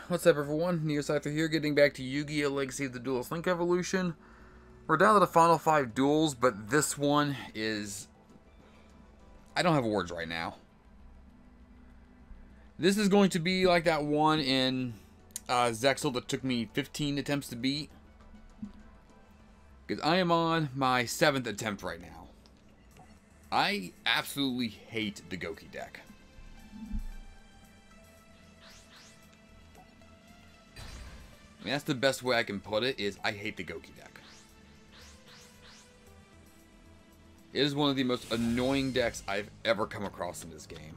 what's up everyone? Neocypher here, getting back to Yu-Gi-Oh! Legacy of the Duelist Link Evolution. We're down to the final 5 duels, but this one is... I don't have words right now. This is going to be like that one in Zexal that took me 15 attempts to beat. Because I am on my 7th attempt right now. I absolutely hate the Gouki deck. I mean, that's the best way I can put it, is I hate the Gouki deck. It is one of the most annoying decks I've ever come across in this game.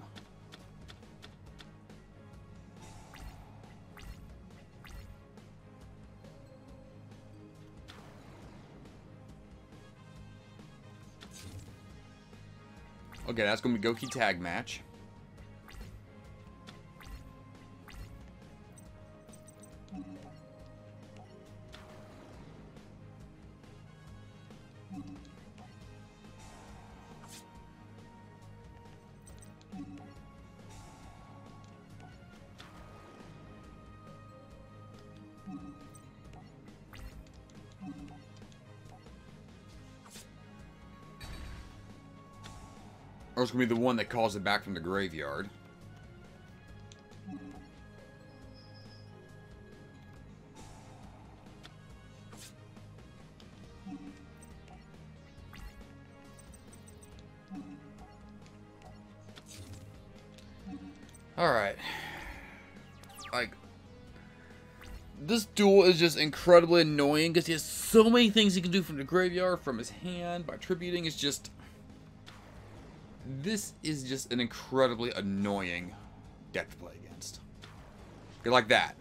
Okay, that's going to be Gouki tag match. Or it's going to be the one that calls it back from the graveyard. Alright. Like, this duel is just incredibly annoying because he has so many things he can do from the graveyard, from his hand, by tributing. It's just... This is just an incredibly annoying deck to play against. You're like that.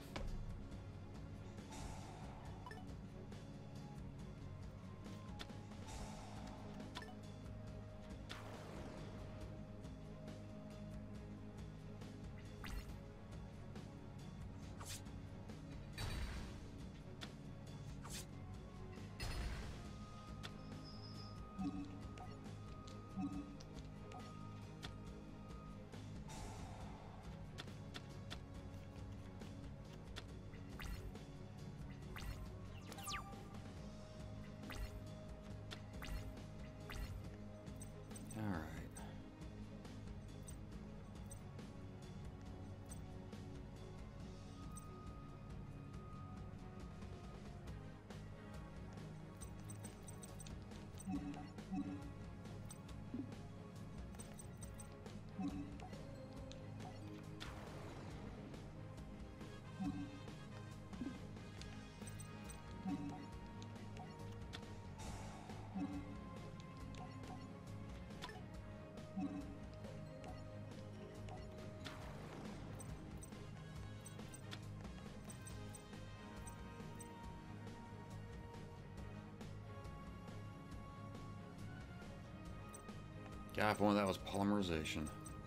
God, if one of that was polymerization.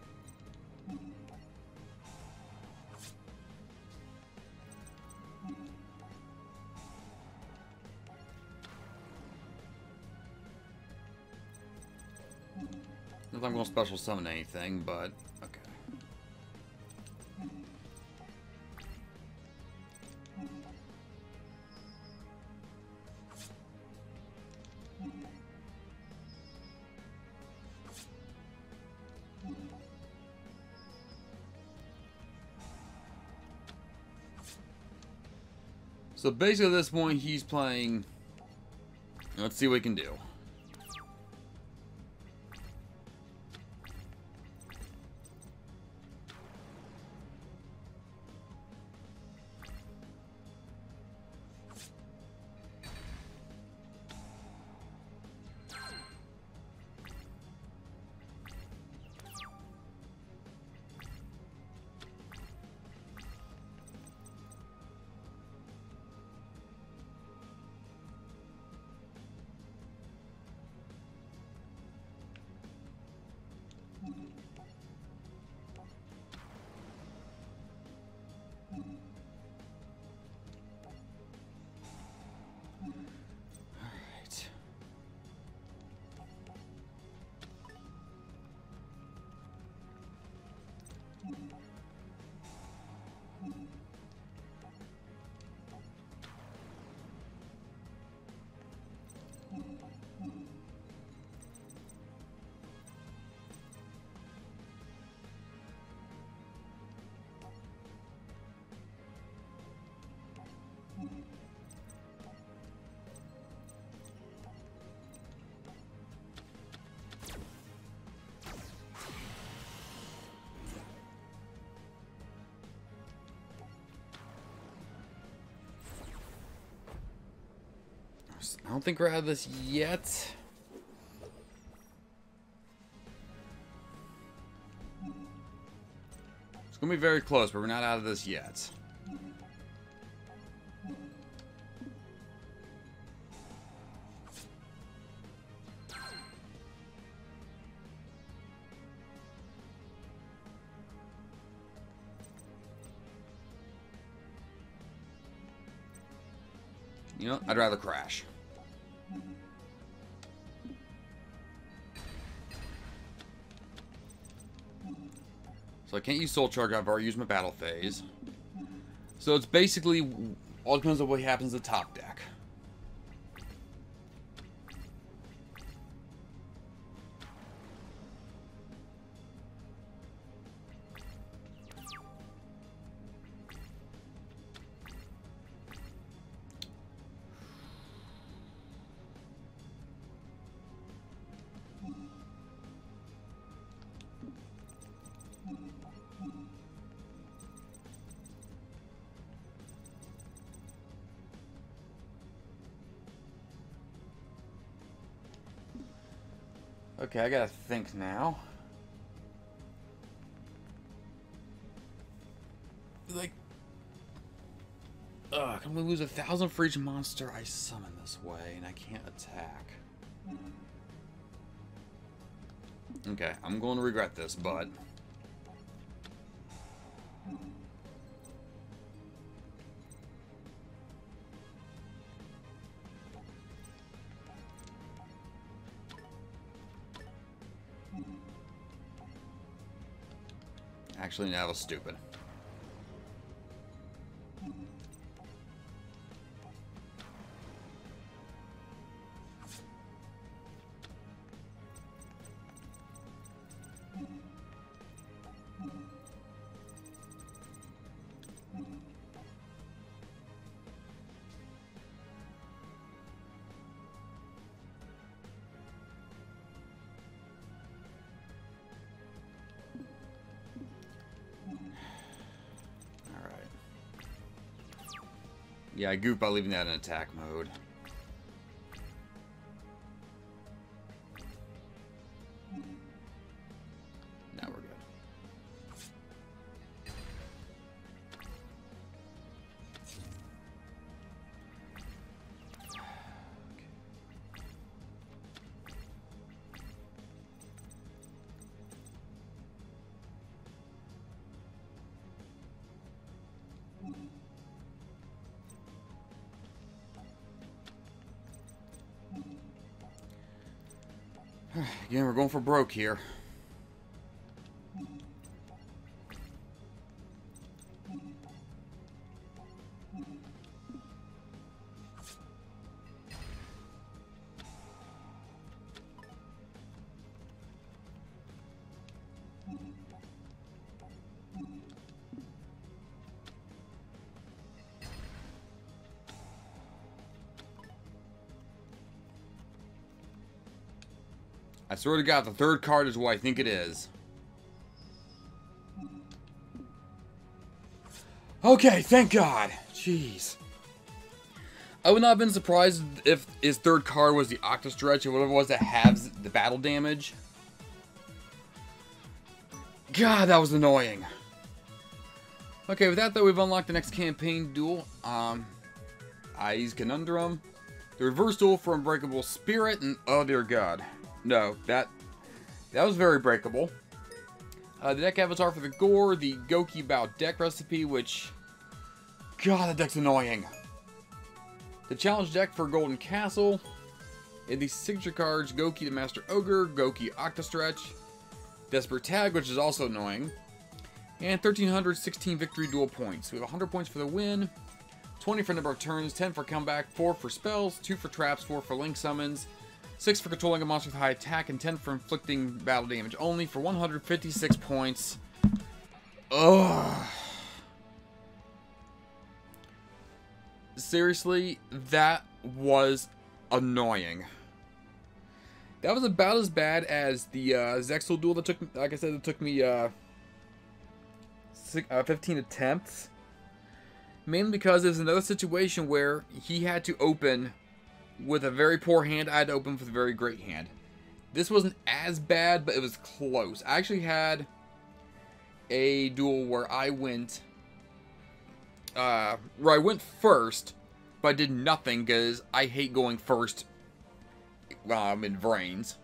Not that I'm going to special summon anything, but okay. So basically at this point he's playing, let's see what he can do. I don't think we're out of this yet. It's going to be very close, but we're not out of this yet. You know, I'd rather crash. So I can't use Soul Charge. I've already used my battle phase. So it's basically all depends on what happens to the top deck. Okay, I gotta think now. Like, can we lose 1,000 for each monster I summon this way, and I can't attack? Okay, I'm going to regret this, but... Actually, that was stupid. Yeah, I goofed by leaving that in attack mode. Now we're good. Again, we're going for broke here. I swear to God, the third card is what I think it is. Okay, thank God. Jeez. I would not have been surprised if his third card was the Octa Stretch or whatever it was that halves the battle damage. God, that was annoying. Okay, with that though, we've unlocked the next campaign duel. I's Conundrum. The reverse duel for Unbreakable Spirit, and oh dear God. No, that was very breakable. The deck avatar for the Gore, the Gouki Bout deck recipe, which... God, that deck's annoying. The challenge deck for Golden Castle. And the signature cards, Gouki the Master Ogre, Gouki Octa Stretch, Desperate Tag, which is also annoying. And 1,316 victory duel points. We have 100 points for the win, 20 for number of turns, 10 for comeback, 4 for spells, 2 for traps, 4 for link summons, 6 for controlling a monster with high attack, and 10 for inflicting battle damage only for 156 points. Ugh. seriously, that was annoying. That was about as bad as the Zexal duel that took, like I said, it took me 15 attempts. Mainly because there's another situation where he had to open with a very poor hand, I had to open with a very great hand. This wasn't as bad, but it was close. I actually had a duel where I went first, but I did nothing because I hate going first in VRAINS.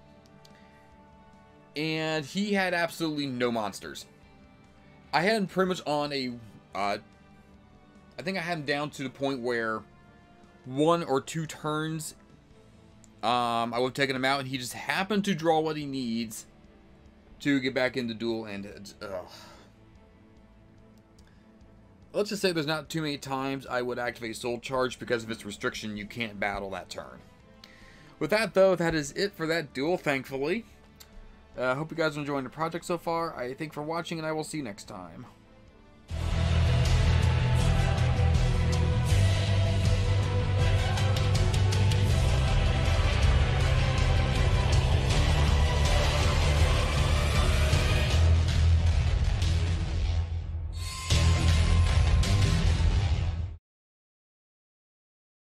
And he had absolutely no monsters. I had him pretty much on a, I think I had him down to the point where 1 or 2 turns, I would have taken him out, and he just happened to draw what he needs to get back in the duel, and let's just say there's not too many times I would activate Soul Charge because of its restriction. You can't battle that turn. With that, though, that is it for that duel, thankfully. I hope you guys are enjoying the project so far. I thank you for watching, and I will see you next time.